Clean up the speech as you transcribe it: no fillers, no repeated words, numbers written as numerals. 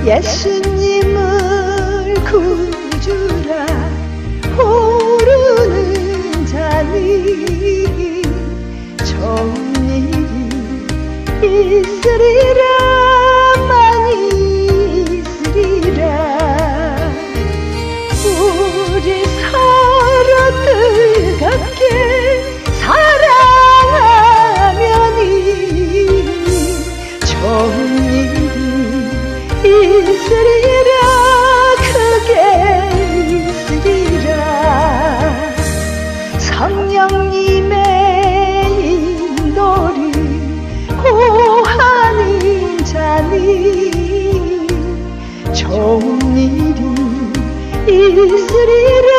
예수님을 구주라 부르는 자니 좋은 일이 있으리라 많이 있으리라. 우리 서로 뜨겁게 사랑하면이 좋은 일이 있으리라 크게 있으리라. 성령님의 인도를 구하는 자니 좋은 일이 있으리라